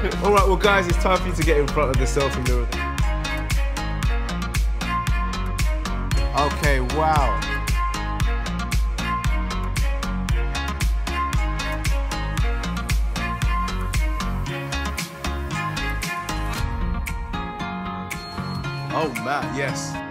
All right, well, guys, it's time for you to get in front of the selfie mirror. Okay, wow. Oh, man, yes.